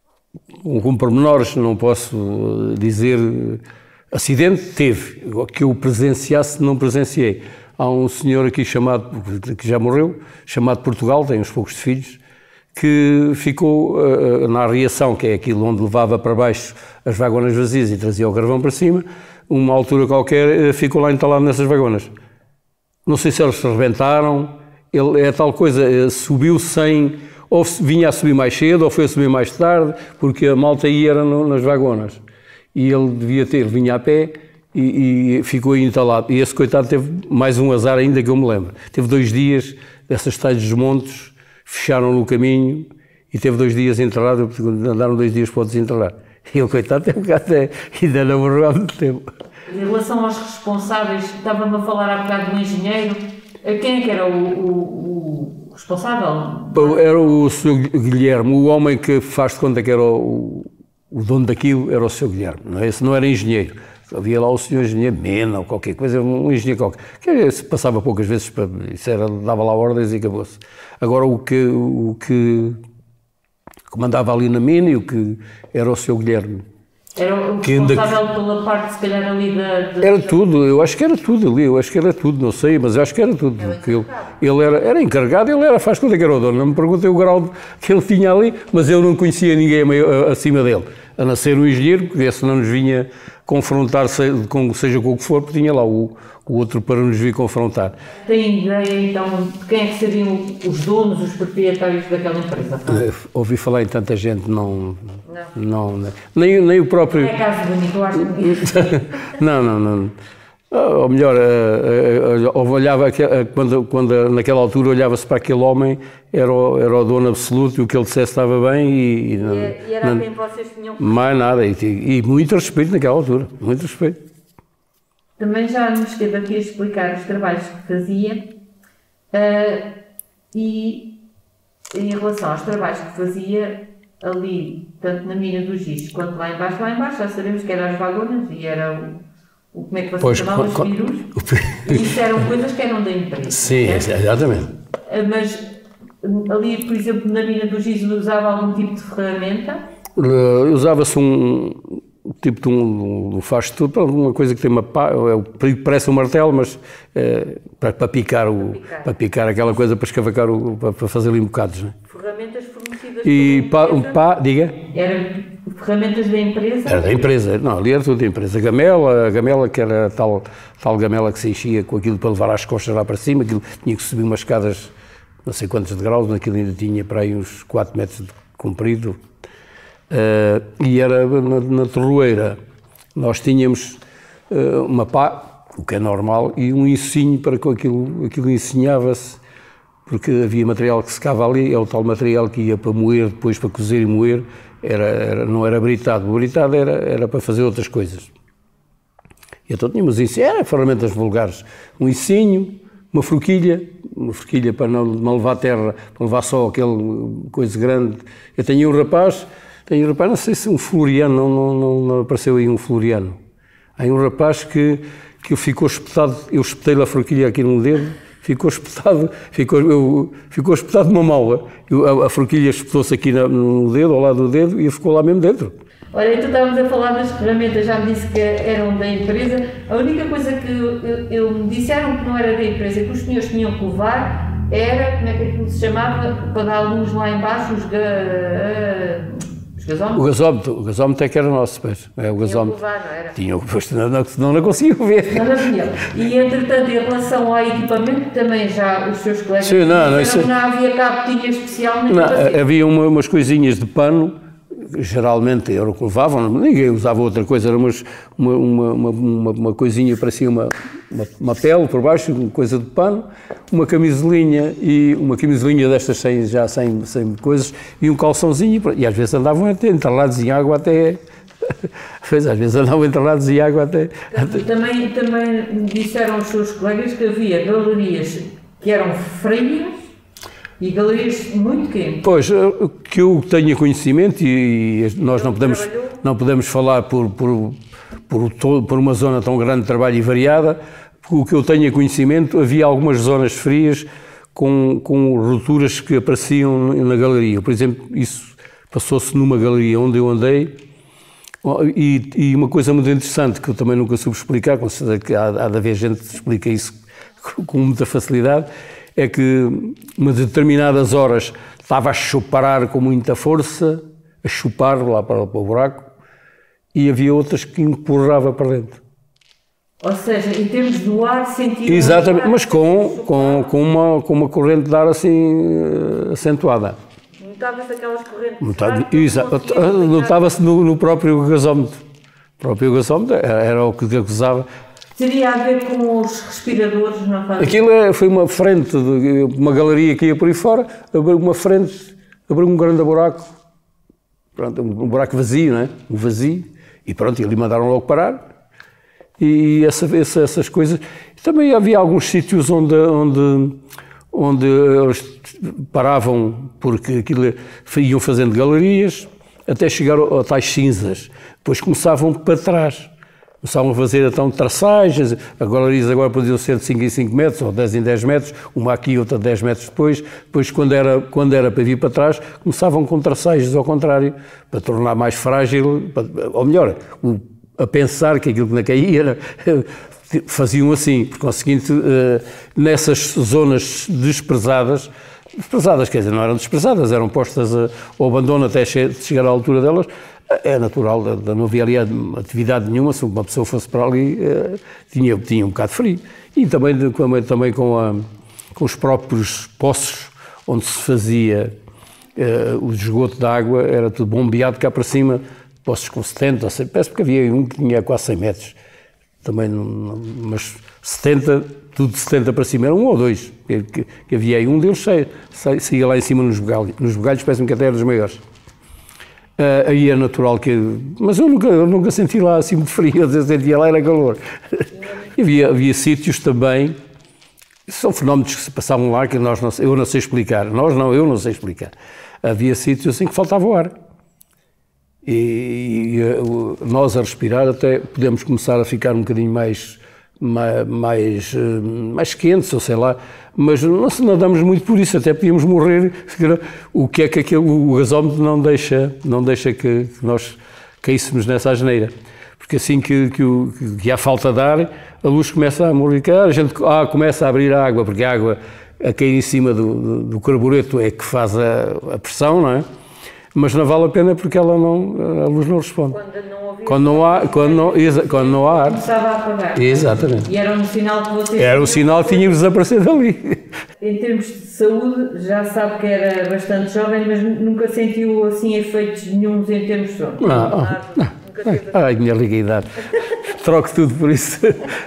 com pormenores, não posso dizer, uh, acidente teve, que eu presenciasse, não presenciei. Há um senhor aqui chamado, que já morreu, chamado Portugal, tem uns poucos filhos, que ficou uh, na reação, que é aquilo onde levava para baixo as vagonas vazias e trazia o carvão para cima, uma altura qualquer, uh, ficou lá entalado nessas vagonas. Não sei se eles se rebentaram, ele é tal coisa, uh, subiu sem, ou vinha a subir mais cedo, ou foi a subir mais tarde, porque a malta ia era no, nas vagonas. E ele devia ter, vinha a pé, E, e ficou aí entalado. E esse coitado teve mais um azar ainda que eu me lembro. Teve dois dias dessas tais desmontes, fecharam no caminho e teve dois dias enterrado, andaram dois dias para desenterrar. E ele, coitado, teve até ainda não morreu há muito tempo. Em relação aos responsáveis, estava-me a falar há bocado do engenheiro, quem é que era o, o, o responsável? Era o senhor Guilherme, o homem que faz de conta que era o, o dono daquilo, era o senhor Guilherme, não é? Esse não era engenheiro. Havia lá o senhor engenheiro Mena ou qualquer coisa, um engenheiro qualquer, que se passava poucas vezes, para, isso era, dava lá ordens e acabou-se. Agora o que, o que comandava ali na mina e o que era o senhor Guilherme. Era o responsável ainda... pela parte, se calhar, ali da... da... Era tudo, eu acho que era tudo ali, eu acho que era tudo, não sei, mas eu acho que era tudo. Era ele, ele era, era encarregado, ele era, faz conta que era o dono, não me perguntei o grau que ele tinha ali, mas eu não conhecia ninguém meio, acima dele, a não ser o engenheiro, porque esse não nos vinha confrontar, com, seja com o que for, porque tinha lá o, o outro para nos vir confrontar. Tem ideia, então, de quem é que seriam os donos, os proprietários daquela empresa? Ouvi falar em tanta gente, não... Não, não nem, nem o próprio... Não é caso bonito, eu acho que... Não, não, não. Ou melhor, eu olhava, quando, quando naquela altura olhava-se para aquele homem, era o, era o dono absoluto e o que ele dissesse estava bem e... E, não, e era não, quem vocês tinham... Mais nada, e, e muito respeito naquela altura, muito respeito. Também já nos esteve aqui a explicar os trabalhos que fazia uh, e em relação aos trabalhos que fazia ali, tanto na mina do Giz quanto lá embaixo, lá embaixo já sabemos que eram as vagonas e era o, o como é que vocês chamavam, os virus, e isso eram coisas que eram da empresa. Sim, certo? Exatamente. Mas ali, por exemplo, na mina do Giz usava algum tipo de ferramenta? Uh, usava-se um tipo de um, um faz tudo, uma coisa que tem uma pá, é, parece um martelo, mas é, para, para, picar o, para, picar. para picar aquela coisa, para escavacar, o, para, para fazer ali bocados. Né? Ferramentas fornecidas e pela empresa? Um pá, diga? Eram ferramentas da empresa? Era da empresa, não, ali era tudo da empresa. A gamela, a gamela que era tal, tal gamela que se enchia com aquilo para levar as costas lá para cima, aquilo tinha que subir umas escadas, não sei quantos de graus, naquilo ainda tinha para aí uns quatro metros de comprido. Uh, e era na, na terroeira, nós tínhamos uh, uma pá, o que é normal, e um ensinho para que aquilo, aquilo ensinhava-se, porque havia material que secava ali, é o tal material que ia para moer, depois para cozer e moer, era, era, não era britado, o britado era, era para fazer outras coisas. E então tínhamos isso, era ferramentas vulgares, um ensinho, uma forquilha, uma forquilha para não, não levar terra, para levar só aquele coisa grande. Eu tinha um rapaz, Tem um rapaz, não sei se um floriano, não, não, não, não apareceu aí um floriano. Há um rapaz que, que ficou espetado, eu espetei-lhe a forquilha aqui no dedo, ficou espetado, ficou, eu, ficou espetado numa mala. Eu, a, a forquilha espetou-se aqui na, no dedo, ao lado do dedo, e ficou lá mesmo dentro. Olha, então estávamos a falar das ferramentas, já me disse que eram da empresa. A única coisa que eu, eu me disseram que não era da empresa, que os senhores tinham que levar, era, como é que aquilo se chamava, para dar luz lá embaixo, os... Uh, O gasómetro, o gasómetro é que era nosso, pois. É, o gasómetro. Levar, não era? Tinha, pois, não, não, não, não conseguia ver. Não havia. E, entretanto, em relação ao equipamento, também já os seus colegas Sim, não, não, isso... não havia capotinha especial nem não, havia uma, umas coisinhas de pano, geralmente era o que levavam, ninguém usava outra coisa, era umas, uma, uma, uma, uma coisinha, parecia uma, uma, uma pele por baixo, uma coisa de pano, uma camisolinha e uma camisolinha destas sem, já sem, sem coisas e um calçãozinho, e às vezes andavam até enterrados em água até... Pois, às vezes andavam enterrados em água até... Também, também disseram os seus colegas que havia galerias que eram frias e galerias muito quentes. Pois, que eu tenha conhecimento e, e nós não podemos, não podemos falar por, por, por, todo, por uma zona tão grande de trabalho e variada, porque o que eu tenha conhecimento, havia algumas zonas frias com, com rupturas que apareciam na galeria. Por exemplo, isso passou-se numa galeria onde eu andei e, e uma coisa muito interessante que eu também nunca soube explicar, com certeza que há, há de haver gente que explica isso com muita facilidade, é que, umas determinadas horas, estava a chuparar com muita força, a chupar lá para, para o buraco, e havia outras que empurrava para dentro. Ou seja, em termos do ar, sentia... Exatamente, mas com, com, com, uma, com uma corrente de ar assim, acentuada. Notava-se aquelas correntes Notava, de ar? Notava-se no, no próprio gasómetro. O próprio gasómetro era, era o que acusava. Teria a ver com os respiradores, não faz? Aquilo é, foi uma frente, de, uma galeria que ia por aí fora, uma frente abriu um grande buraco, pronto, um buraco vazio, não é? Um vazio, e pronto, e ali mandaram logo parar. E essa, essa, essas coisas. Também havia alguns sítios onde, onde, onde eles paravam, porque aquilo iam fazendo galerias, até chegar a tais cinzas. Depois começavam para trás. Começavam a fazer então traçagens, as galerias agora podiam ser de cinco em cinco metros, ou dez em dez metros, uma aqui e outra dez metros depois. Depois, quando era, quando era para vir para trás, começavam com traçagens ao contrário, para tornar mais frágil, para, ou melhor, o, a pensar que aquilo que não caía era, faziam assim. Por conseguinte, nessas zonas desprezadas, desprezadas, quer dizer, não eram desprezadas, eram postas ao abandono até chegar à altura delas. É natural, não havia ali atividade nenhuma, se uma pessoa fosse para ali, tinha, tinha um bocado de frio. E também, também com, a, com os próprios poços onde se fazia uh, o esgoto de água, era tudo bombeado cá para cima, poços com setenta, parece que havia um que tinha quase cem metros, também, mas setenta, tudo de setenta para cima, era um ou dois, que, que havia aí, um deles saía, saía lá em cima nos bugalhos, nos bugalhos parece-me que até era dos maiores. Uh, aí é natural que... Mas eu nunca, eu nunca senti lá assim muito frio, eu sentia lá era calor. E havia, havia sítios também, são fenómenos que se passavam lá que nós não, eu não sei explicar. Nós não, eu não sei explicar. Havia sítios em que faltava o ar. E, e uh, nós a respirar até podemos começar a ficar um bocadinho mais... mais, mais, mais quentes, ou sei lá, mas não nadamos muito por isso, até podíamos morrer. O que é que aquele, o gasómetro não deixa, não deixa que nós caíssemos nessa asneira. Porque assim que, que, o, que há falta de ar, a luz começa a modificar, a gente ah, começa a abrir a água, porque a água a cair em cima do, do, do carbureto é que faz a, a pressão, não é? Mas não vale a pena porque ela não, a luz não responde. Quando não há, quando não, quando não há ar. Começava a apagar. Exatamente. E era um sinal que vocês... Era um sinal que tínhamos desaparecido dali. Em termos de saúde, já sabe que era bastante jovem, mas nunca sentiu assim efeitos nenhuns em termos de sono? Não, não. não. Ai, minha liga troco tudo por isso.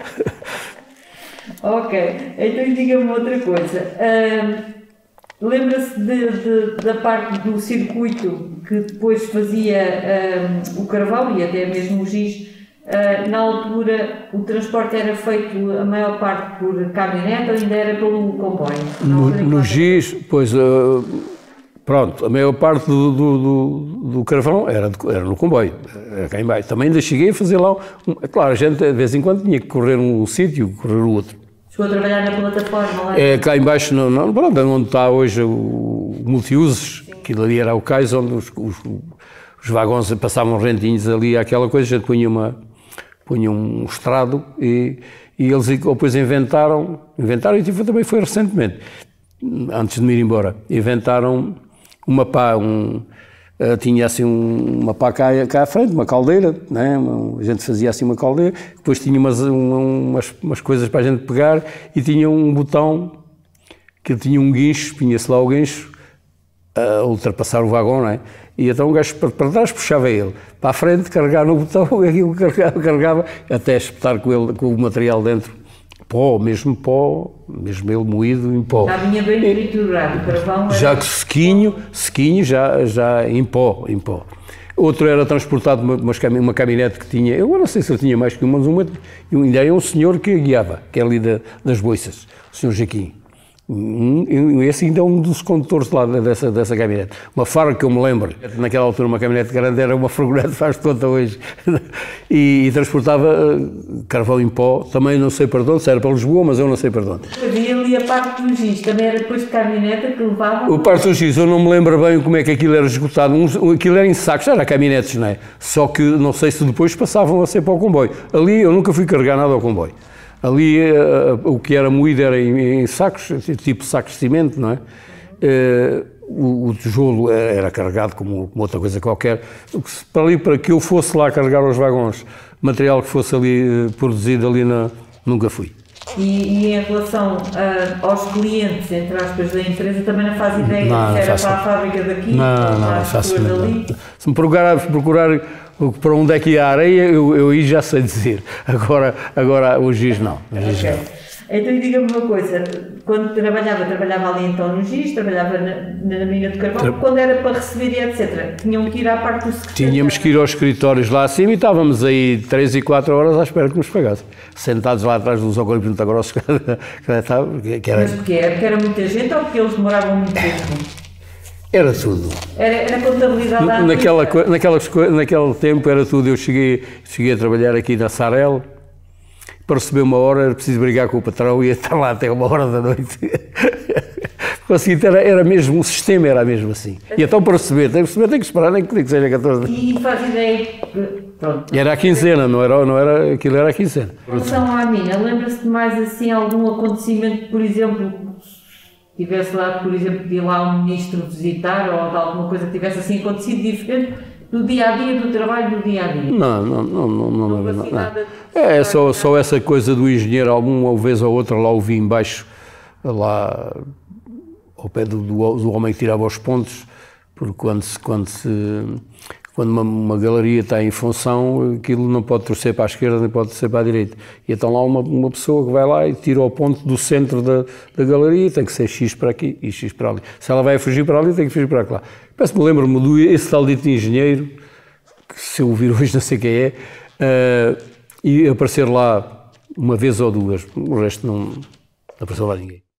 Ok, então diga-me outra coisa. Uh, Lembra-se de, de, da parte do circuito que depois fazia um, o Carvalho e até mesmo o Giz? Uh, na altura o transporte era feito a maior parte por caminhonete ou ainda era pelo comboio? No, no Giz, pois, uh, pronto, a maior parte do, do, do, do Carvão era, de, era no comboio, era cá em baixo. Também ainda cheguei a fazer lá, um, claro, a gente de vez em quando tinha que correr um sítio, correr o outro. Chegou a trabalhar na plataforma lá? É, cá em baixo, não, não, pronto, onde está hoje o multiusos, aquilo ali era o cais onde os, os, os vagões passavam rentinhos ali, aquela coisa, a gente punha, uma, punha um estrado e, e eles depois inventaram, inventaram e também foi recentemente, antes de me ir embora, inventaram uma pá, um, uh, tinha assim um, uma pá cá, cá à frente, uma caldeira, né? A gente fazia assim uma caldeira, depois tinha umas, um, umas, umas coisas para a gente pegar e tinha um botão que tinha um guincho, punha-se lá o guincho a ultrapassar o vagão, não é? E então o gajo para, para trás puxava ele, para a frente carregar no botão, aquilo carregava, carregava até espetar com, ele, com o material dentro. Pó, mesmo pó, mesmo ele moído em pó. Já vinha bem triturado, o carvão era... Já sequinho, sequinho, já, já em pó, em pó. Outro era transportado uma, uma caminhonete que tinha, eu não sei se eu tinha mais que uma, mas uma, ainda era um senhor que guiava, que é ali da, das Boiças, o senhor Jaquim. Esse ainda é um dos condutores lá dessa, dessa caminhonete. Uma Fargo que eu me lembro, naquela altura uma caminhonete grande era uma furgonete, faz de conta hoje, e, e transportava carvão em pó, também não sei para onde, se era para Lisboa, mas eu não sei para onde. E ali a parte do giz, também era depois de caminhoneta que levava... O parte do giz, eu não me lembro bem como é que aquilo era esgotado, um, aquilo era em sacos, era caminhonetes, não é? Só que não sei se depois passavam a ser para o comboio. Ali eu nunca fui carregar nada ao comboio. Ali uh, o que era moído era em, em sacos, tipo sacos de cimento, não é? Uh, o, o tijolo era carregado como, como outra coisa qualquer. Para ali, para que eu fosse lá carregar os vagões, material que fosse ali uh, produzido ali, na, nunca fui. E, e em relação uh, aos clientes, entre aspas, da empresa, também não faz ideia não, se era faço, para a fábrica daqui, não, ou não, para não as faço pessoas não. ali? Se me procurar, procurar para onde é que ia a areia, eu, eu aí já sei dizer. Agora, agora o giz não. O giz okay. não. Então diga-me uma coisa, quando trabalhava, trabalhava ali então no Giz, trabalhava na, na mina de carvão, quando era para receber e etcétera, tinham que ir à parte do secretário? Tínhamos que ir aos escritórios lá acima e estávamos aí três e quatro horas à espera que nos pagassem. Sentados lá atrás dos eucaliptos muito grossos, que era... Mas porquê? Porque era muita gente ou porque eles demoravam muito tempo? Era tudo. Era, era contabilidade à naquela, naquela, naquele tempo era tudo. Eu cheguei, cheguei a trabalhar aqui na Sarel. Para receber uma hora era preciso brigar com o patrão e ia estar lá até uma hora da noite. Conseguinte, era, era mesmo, o sistema era mesmo assim. E então para receber, tem que receber, tem que esperar, nem que seja catorze. E faz ideia que, pronto. Era a quinzena, não era, não era, aquilo era a quinzena. Em relação à mina, lembra-se de mais assim algum acontecimento, por exemplo, tivesse lá, por exemplo, de ir lá um ministro visitar ou de alguma coisa que tivesse assim acontecido diferente do dia-a-dia, do trabalho do dia-a-dia? Não, não, não, não, não, não, não, assim não. nada É só, só essa coisa do engenheiro, alguma vez ou outra lá ouvi embaixo, lá ao pé do, do, do homem que tirava os pontos, porque quando, se, quando, se, quando uma, uma galeria está em função, aquilo não pode torcer para a esquerda nem pode torcer para a direita. E então lá uma, uma pessoa que vai lá e tira o ponto do centro da, da galeria, tem que ser X para aqui e X para ali. Se ela vai fugir para ali, tem que fugir para lá. Parece-me, lembro-me do esse tal dito engenheiro, que se eu ouvir hoje não sei quem é, uh, e aparecer lá uma vez ou duas, o resto não, não apareceu lá ninguém.